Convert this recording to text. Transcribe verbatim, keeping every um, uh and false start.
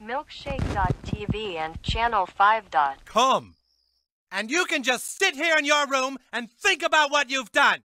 milkshake dot T V and channel five dot com. And you can just sit here in your room and think about what you've done.